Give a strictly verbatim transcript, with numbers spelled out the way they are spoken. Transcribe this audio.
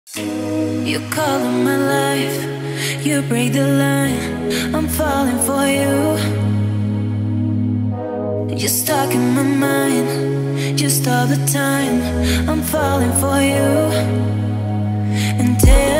You call in my life, you break the line, I'm falling for you. You're stuck in my mind, just all the time, I'm falling for you. And tell